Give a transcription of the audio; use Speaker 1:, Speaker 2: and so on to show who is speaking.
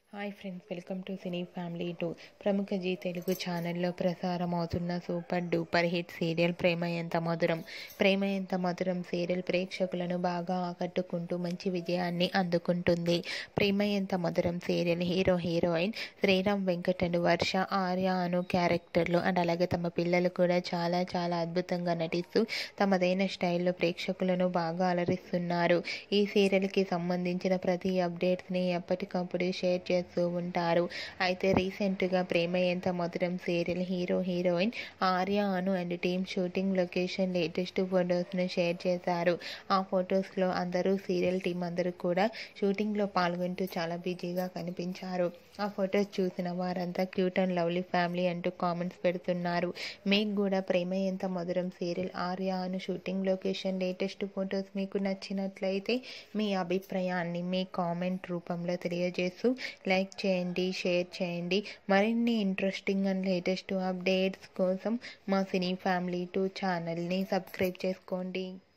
Speaker 1: Hi friends, welcome to cine family 2. ప్రముఖ Zee Telugu ఛానల్లో ప్రసారం అవుతున్న super duper hit serial Prema Entha Madhuram. ప్రేమ ఎంత మధురం సీరియల్ ప్రేక్షకులను బాగా ఆకట్టుకుంటూ మంచి విజయాన్ని అందుకుంటుంది. ప్రేమ ఎంత మధురం సీరియల్ హీరోయిన్ శ్రీరామ్ వెంకటను, వర్ష, ఆర్య అను క్యారెక్టర్లు అండ్ అలాగే తమ పిల్లలు కూడా చాలా చాలా అద్భుతంగా నటిస్తూ తమదైన స్టైల్లో ప్రేక్షకులను బాగా అలరిస్తున్నారు. ఈ సీరియల్కి సంబంధించిన ప్రతి అప్డేట్స్ని ఎప్పటికప్పుడు షేర్ చేస్తూ ఉంటారు. అయితే రీసెంట్గా Prema Entha Madhuram serial heroine Arya Anu and team shooting location latest ఫొటోస్ను షేర్ చేశారు. ఆ ఫొటోస్లో అందరూ సీరియల్ టీం అందరూ కూడా షూటింగ్లో పాల్గొంటూ చాలా బిజీగా కనిపించారు. ఆ ఫొటోస్ చూసిన వారంతా క్యూట్ అండ్ లవ్లీ ఫ్యామిలీ అంటూ కామెంట్స్ పెడుతున్నారు. మీకు కూడా Prema Entha Madhuram serial Arya Anu shooting location latest photos మీకు నచ్చినట్లయితే మీ అభిప్రాయాన్ని మీ కామెంట్ రూపంలో తెలియజేస్తూ లైక్ చేయండి, షేర్ చేయండి. మరిన్ని ఇంట్రెస్టింగ్ అండ్ లేటెస్ట్ అప్డేట్స్ కోసం మా సినీ ఫ్యామిలీ 2 ఛానల్ని సబ్స్క్రైబ్ చేసుకోండి.